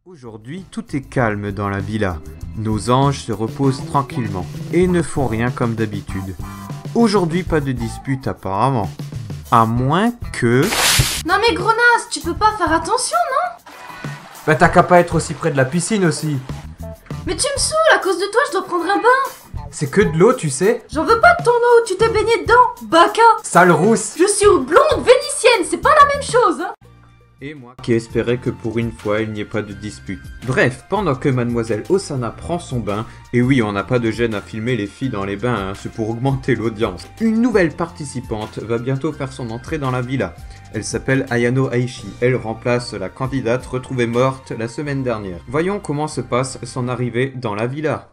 Aujourd'hui, tout est calme dans la villa. Nos anges se reposent tranquillement et ne font rien comme d'habitude. Aujourd'hui, pas de dispute apparemment. À moins que... Non mais Grenasse, tu peux pas faire attention, non? Bah t'as qu'à pas être aussi près de la piscine aussi. Mais tu me saoules, à cause de toi je dois prendre un bain. C'est que de l'eau, tu sais. J'en veux pas de ton eau, tu t'es baigné dedans, baka. Sale rousse. Je suis blonde vénitienne, c'est pas la même chose, hein. Et moi qui espérais que pour une fois il n'y ait pas de dispute. Bref, pendant que mademoiselle Osana prend son bain, et oui on n'a pas de gêne à filmer les filles dans les bains, hein, c'est pour augmenter l'audience. Une nouvelle participante va bientôt faire son entrée dans la villa. Elle s'appelle Ayano Aishi, elle remplace la candidate retrouvée morte la semaine dernière. Voyons comment se passe son arrivée dans la villa.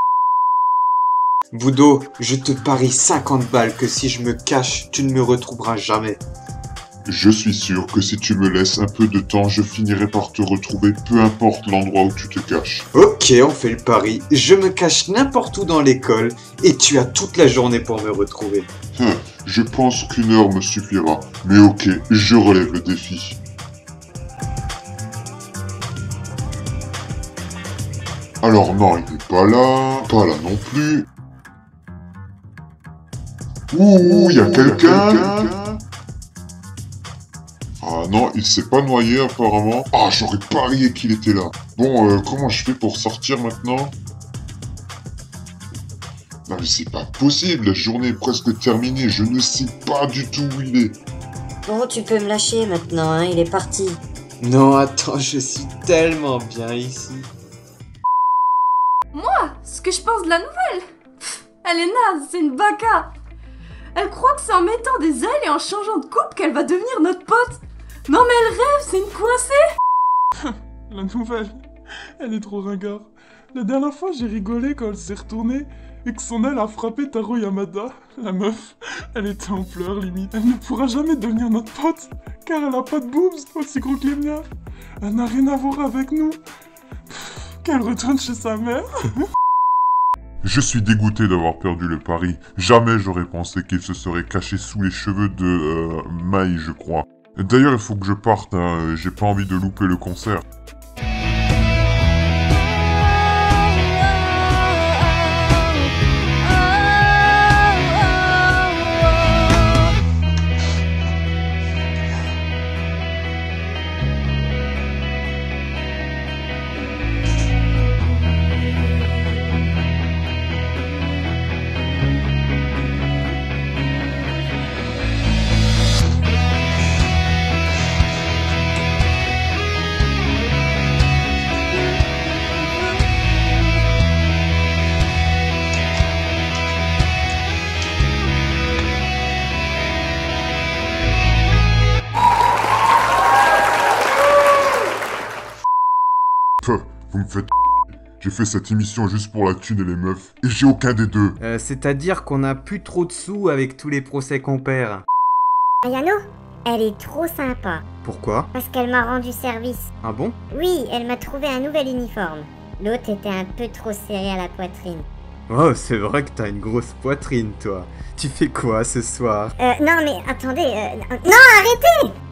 Budo, je te parie 50 balles que si je me cache, tu ne me retrouveras jamais. Je suis sûr que si tu me laisses un peu de temps, je finirai par te retrouver, peu importe l'endroit où tu te caches. Ok, on fait le pari. Je me cache n'importe où dans l'école et tu as toute la journée pour me retrouver. Je pense qu'une heure me suffira. Mais ok, je relève le défi. Alors non, il n'est pas là non plus. Ouh, il y a quelqu'un. Ah non, il s'est pas noyé apparemment. Ah, j'aurais parié qu'il était là. Bon, comment je fais pour sortir maintenant? Non mais c'est pas possible, la journée est presque terminée, je ne sais pas du tout où il est. Bon, tu peux me lâcher maintenant, hein, il est parti. Non, attends, je suis tellement bien ici. Moi, ce que je pense de la nouvelle, elle est naze, c'est une baka. Elle croit que c'est en mettant des ailes et en changeant de coupe qu'elle va devenir notre pote. Non mais elle rêve, c'est une coincée. La nouvelle, elle est trop ringarde. La dernière fois, j'ai rigolé quand elle s'est retournée et que son aile a frappé Taro Yamada. La meuf, elle était en pleurs limite. Elle ne pourra jamais devenir notre pote, car elle a pas de boobs aussi gros que les miens. Elle n'a rien à voir avec nous. Qu'elle retourne chez sa mère. Je suis dégoûté d'avoir perdu le pari. Jamais j'aurais pensé qu'il se serait caché sous les cheveux de Mai, je crois. D'ailleurs, il faut que je parte, hein. J'ai pas envie de louper le concert. Vous me faites J'ai fait cette émission juste pour la thune et les meufs, et j'ai aucun des deux. C'est-à-dire qu'on a plus trop de sous avec tous les procès qu'on perd. Ayano, elle est trop sympa. Pourquoi? Parce qu'elle m'a rendu service. Ah bon? Oui, elle m'a trouvé un nouvel uniforme. L'autre était un peu trop serré à la poitrine. Oh, c'est vrai que t'as une grosse poitrine, toi. Tu fais quoi ce soir? Non mais attendez, non arrêtez!